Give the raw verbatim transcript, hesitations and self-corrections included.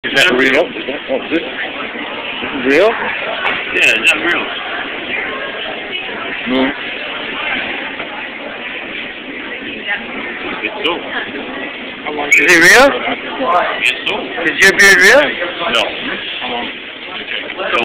Is that real? Is that, what's this? This is real? Yeah, is that real? No. It's so. Is it real? It's so. Is your beard real? No.